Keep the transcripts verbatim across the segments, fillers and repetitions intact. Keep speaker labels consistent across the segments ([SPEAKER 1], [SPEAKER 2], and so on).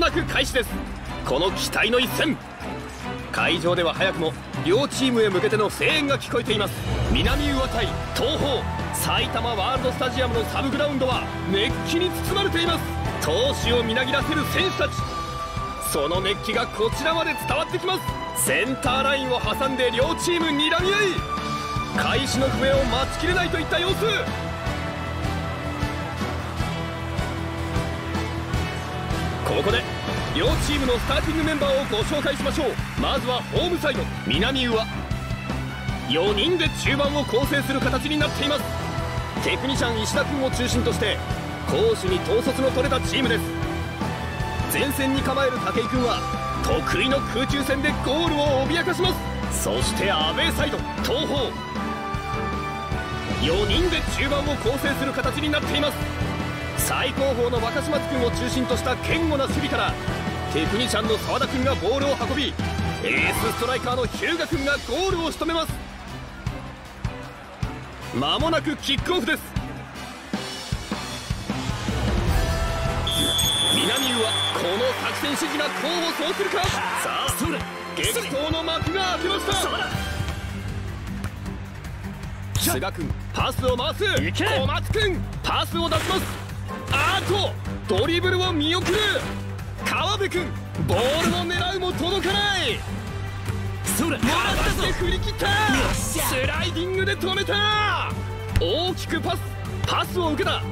[SPEAKER 1] く開始です。この期待の一戦、会場では早くも両チームへ向けての声援が聞こえています。南宇和対東邦、埼玉ワールドスタジアムのサブグラウンドは熱気に包まれています。闘志をみなぎらせる選手たち、その熱気がこちらまで伝わってきます。センターラインを挟んで両チーム睨み合い、開始の笛を待ちきれないといった様子。ここで両チームのスターティングメンバーをご紹介しましょう。まずはホームサイド、南宇和。よにんで中盤を構成する形になっています。テクニシャン石田君を中心として攻守に統率の取れたチームです。前線に構える武井君は得意の空中戦でゴールを脅かします。そしてアウェーサイド、東邦。よにんで中盤を構成する形になっています。最高峰の若島津君を中心とした堅固な守備から、テクニシャンの澤田君がボールを運び、エースストライカーの日向君がゴールを仕留めます。間もなくキックオフです。南宇和、この作戦指示が功を奏するか。さあ激闘の幕が開けました。菅君パスを回す、小松君パスを出します。あーとドリブルを見送る川辺君、ボールを狙うも届かない。もらったぞ、振り切った。スライディングで止めた。大きくパスパスを受けた。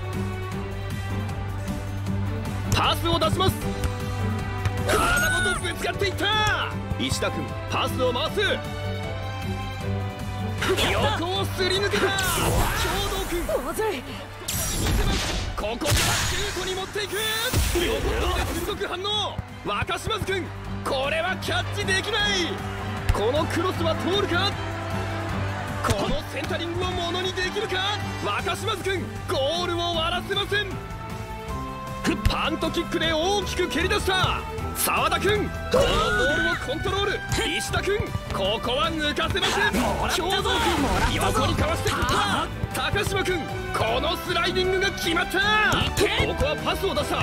[SPEAKER 1] パスを出します。体ごとぶつかっていった。石田君パスを回す。横をすり抜けた。兵藤君ここからシュートに持っていく。横で鋭く反応。若島津君、これはキャッチできない。このクロスは通るか。このセンタリングをものにできるか。若島津君、ゴールを割らせません。パントキックで大きく蹴り出した澤田君、このボールをコントロール。石田君、ここは抜かせません。兵藤君、横にかわして振った。高島君、このスライディングが決まった。ここはパスを出した。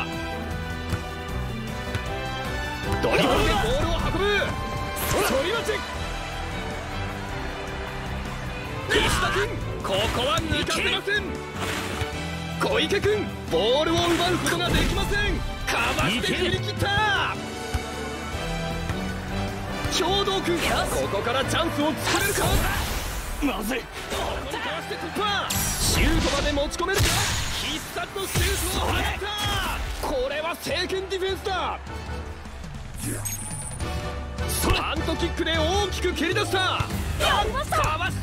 [SPEAKER 1] ドリブルでボールを運ぶ。反り待ち。石田君、ここは抜かせません。小池君、ボールを奪うことができません。かわして振り切った。兵藤君、ここからチャンスを作れるか。まずい。ここにかわして突破。シュートまで持ち込めるか。必殺のシュートを放った。これは正拳ディフェンスだ。パントキックで大きく蹴り出した。かわした。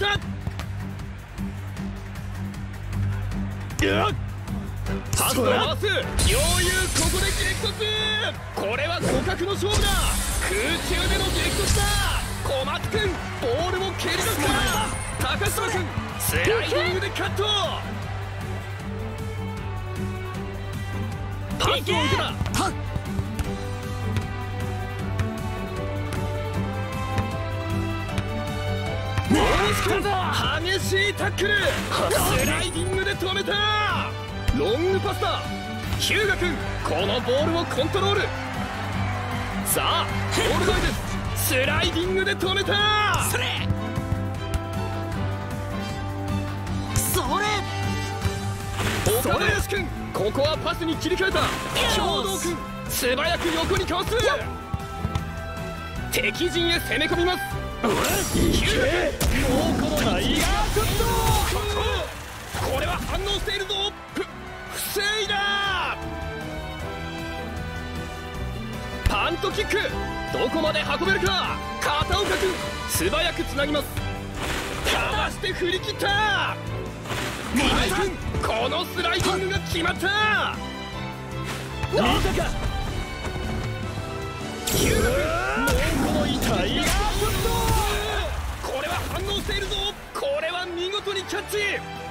[SPEAKER 1] パスを回す。余裕、ここで激突。これは互角の勝負だ。空中での激突だ。小松君、ボールを蹴り出すか。高島君、スライディングでカット。パスを受けた。激しいタックル。スライディングで止めた。ロングパスだ。日向君、このボールをコントロール。さあゴール前です。スライディングで止めた。それそれ岡林君、ここはパスに切り替えた。兵藤君、素早く横にかわす。敵陣へ攻め込みます。日向君、もうこのタイガーショット。これは反応しているぞ。防いだ。パントキック、どこまで運べるか。片岡君、素早くつなぎます。かわして振り切った。今井君、このスライディングが決まった。見たか。日向君、もうこの痛いタイガーショット。これは反応しているぞ。これは見事にキャッチ。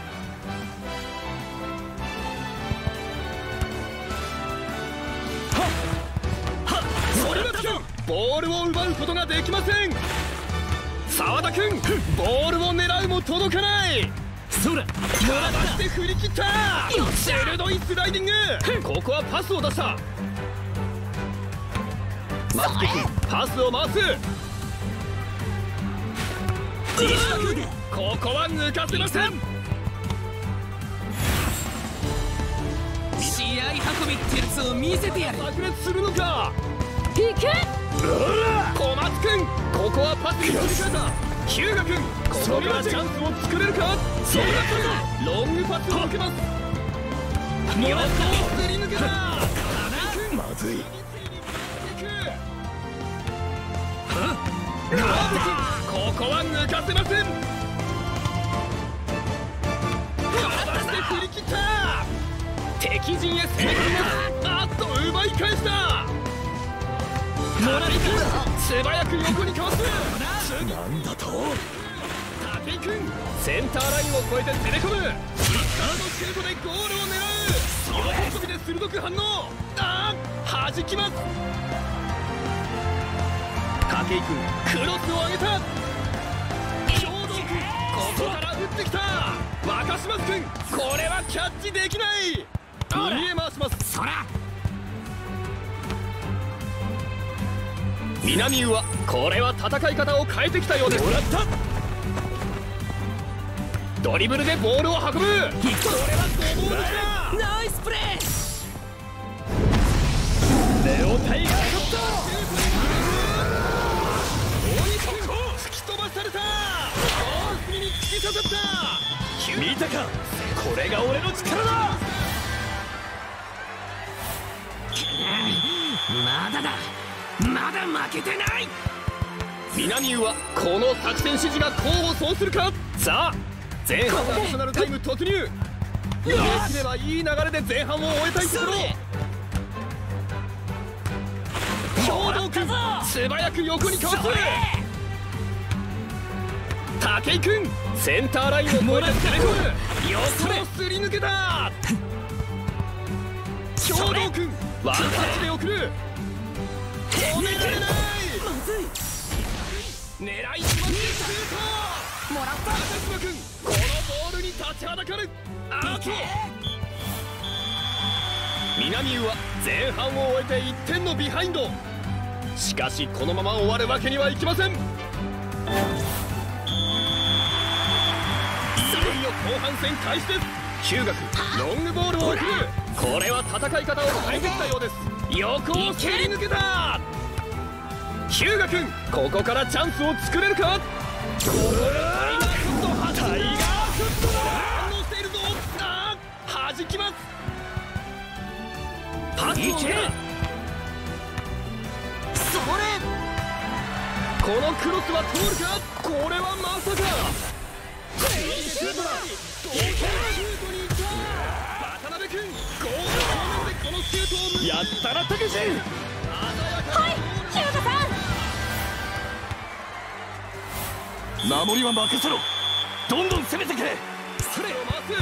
[SPEAKER 1] ボールを奪うことができません。澤田君、ボールを狙うも届かない。そら、かわして振り切った。鋭いスライディング。ここはパスを出した。 松木君パスを回す。西田君ここは抜かせません。
[SPEAKER 2] 試合運びってやつを見せてやる。
[SPEAKER 1] 炸裂するのか。
[SPEAKER 3] いけ。
[SPEAKER 1] 小松君ここはパスに切り替えた。日向君ここからチャンスを作れるか。そうだったロングパスを受けます。もらったすり抜けた。まずい。ここは抜かせません。かわして振り切った。敵陣へ攻め込みます。あっと奪い返した。もらった素早く横にかわす。なんだと。武井君センターラインを越えて攻め込む。リッターのシュートでゴールを狙う。横飛びで鋭く反応。ああ弾きます。武井君クロスを上げた。兵道君ここから打ってきた。若島君これはキャッチできない。右へ回します。そら南宇はこれは戦い方を変えてきたようです。もらった。ドリブルでボールを運ぶ。これはゴボールか。
[SPEAKER 2] ナイスプレー。
[SPEAKER 1] レオタイガーショット。突き飛ばされた。ゴール隅に突き刺さった。見たか。これが俺の力だ。
[SPEAKER 2] まだだ。まだ負けてない。
[SPEAKER 1] 南宇はこの作戦指示が功を奏するか。さあ前半アディショナルタイム突入。逃げ切ればいい流れで前半を終えたいところ。兵道君素早く横にかわす。武井君センターラインを越えて攻め込む。横をすり抜けた。兵道君ワンタッチで送る。止められない。
[SPEAKER 2] まずい。
[SPEAKER 1] 狙いすましてシュート。もらった。中島君このボールに立ちはだかる。アウト。南宇は前半を終えていってんのビハインド。しかしこのまま終わるわけにはいきません。いよいよ後半戦開始です。日向君ロングボールを送る。これは戦い方を変えてきたようです。横をすり抜けた。日向君ここからチャンスを作れるか。タイガーショット。タイガーショット反応しているぞ。ああ弾きます。パスを受け。
[SPEAKER 2] それ。
[SPEAKER 1] このクロスは通るか。これはまさか。シュートだ。同点シュートに行った。渡辺君ゴール正面でこのシュートをやったらたけし。
[SPEAKER 3] はい日向さん。
[SPEAKER 1] 守りは任せろ。どんどん攻めてくれ。それを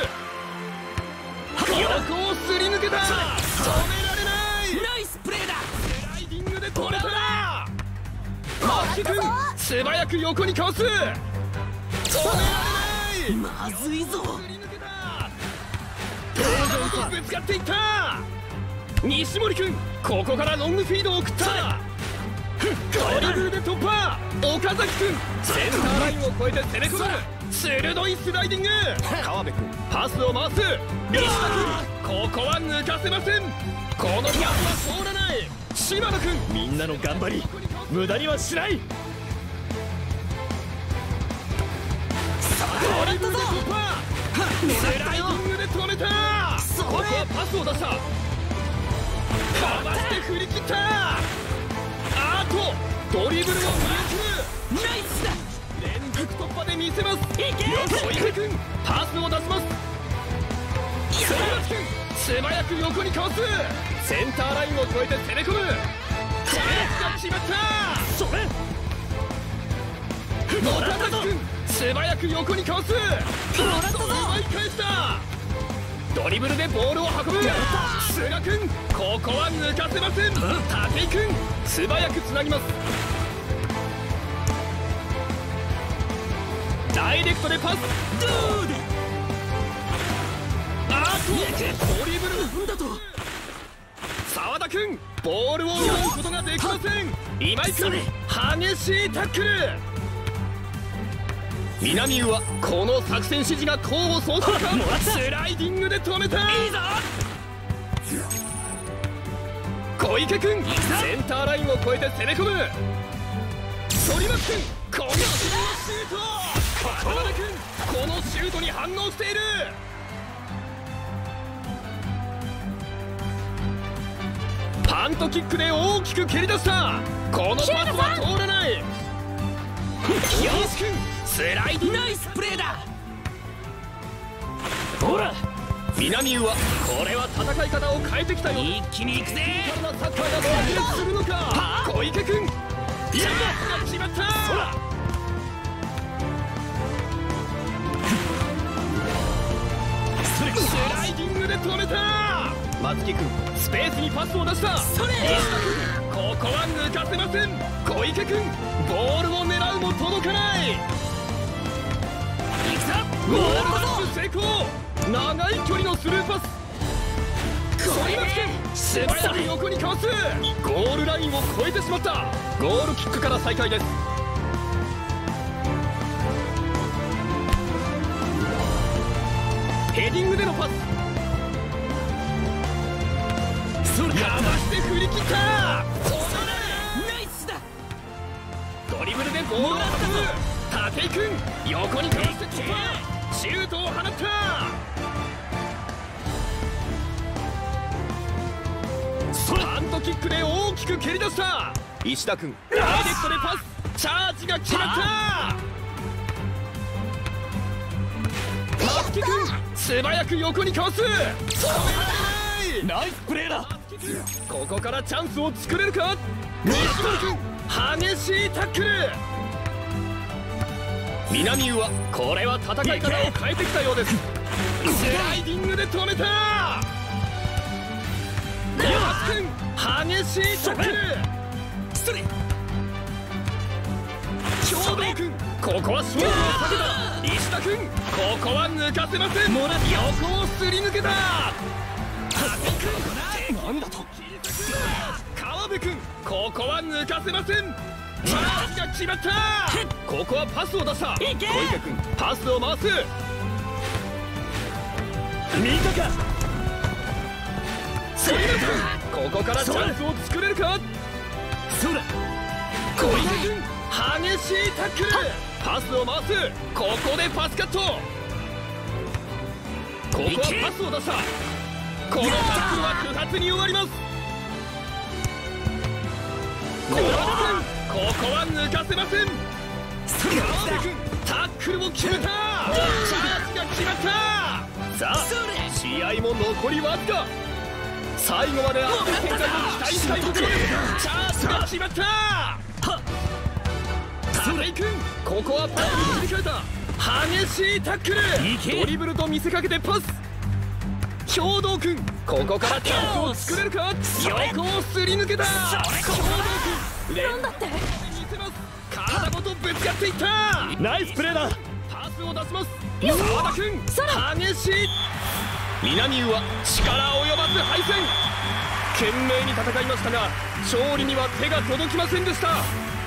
[SPEAKER 1] 回す。横をすり抜けた。止められない。
[SPEAKER 2] ナイスプレーだ。
[SPEAKER 1] スライディングで止めた。松木君素早く横にかわす。止められない。
[SPEAKER 2] まずいぞ。
[SPEAKER 1] すり抜けた。東條とぶつかっていった。西森君ここからロングフィードを送った。ドリブルで突破。岡崎君センターラインを越えて攻め込む。鋭いスライディング。川辺君パスを回す。西田君ここは抜かせません。このパスは通らない。柴野君みんなの頑張り無駄にはしない。ドリブルで突破。スライディングで止めた。ここはパスを出した。かわして振り切った。あとドリブルを振り切る。
[SPEAKER 2] ナイスだ。
[SPEAKER 1] 連続突破で見せます。小池君パスを出します。反町君素早く横にかわす。センターラインを越えて攻め込む。これが決まった。それ野田君素早く横にかわす。奪い返した。ドリブルでボールを運ぶ。菅君ここは抜かせません。武井君素早くつなぎます。ダイレクトでパス。
[SPEAKER 2] どうだ。
[SPEAKER 1] あーっとドリブル
[SPEAKER 2] なんだと。
[SPEAKER 1] 沢田君君ボールを奪うことができません。今井君激しいタックル。南優はこの作戦指示が功を奏するか。スライディングで止めた。いいぞ小池君センターラインを越えて攻め込む。反町君このシュート。渡辺君このシュートに反応している。パントキックで大きく蹴り出した。このパスは通らない。清水君スライディング。
[SPEAKER 2] ナイスプレーだ。
[SPEAKER 1] ほら南優はこれは戦い方を変えてきたよ。
[SPEAKER 2] 一気に行くぜ。
[SPEAKER 1] サッカーが爆裂するのか。小池君いやが決まった。スライディングで止めた。松木君スペースにパスを出した。
[SPEAKER 2] それ
[SPEAKER 1] ここは抜かせません。小池君ボールを狙うも届かない。ゴールラッシュ成功。長い距離のスルーパス。反町君素早く横にかわす。ゴールラインを越えてしまった。ゴールキックから再開です。ヘディングでのパス。それかまして振り切った。
[SPEAKER 2] ナイスだ。
[SPEAKER 1] ドリブルでボールを運ぶ。武井君横にかわして突破。シュートを放った。パントキックで大きく蹴り出した。石田君ダイレクトでパス。チャージが決まった。松木君素早く横にかわす。止められない。
[SPEAKER 2] ナイスプレーだ。
[SPEAKER 1] ここからチャンスを作れるか。西森君激しいタックル。南優はこれは戦い方を変えてきたようです。スライディングで止めた。小松君激しいタックル。
[SPEAKER 2] それ
[SPEAKER 1] 兵道君ここは勝負を避けた。石田君ここは抜かせません。横をすり抜けた。
[SPEAKER 2] なんだと。
[SPEAKER 1] 川辺君ここは抜かせません。チャージが決まった。ここはパスを出した。小池君パスを回す。見たか。反町君ここからチャンスを作れるか。
[SPEAKER 2] そうだ。
[SPEAKER 1] 小池君激しいタックル。パスを回す。ここでパスカット。ここはパスを出した。このタックルは不発に終わります。小山君ここは抜かせません。川辺君タックルを決めた。チャージが決まった。さあ試合も残りわずか。最後まで熱い展開を期待したいところです。チャージが決まった。武井君ここはパスに切り替えた。激しいタックル。ドリブルと見せかけてパス。兵道君ここからチャンスを作れるか。横をすり抜けた。兵道君
[SPEAKER 3] なんだって。
[SPEAKER 1] 体ごとぶつかっていった。
[SPEAKER 2] ナイスプレーだ。
[SPEAKER 1] パスを出します。澤田君激しい。南優は力及ばず敗戦。懸命に戦いましたが勝利には手が届きませんでした。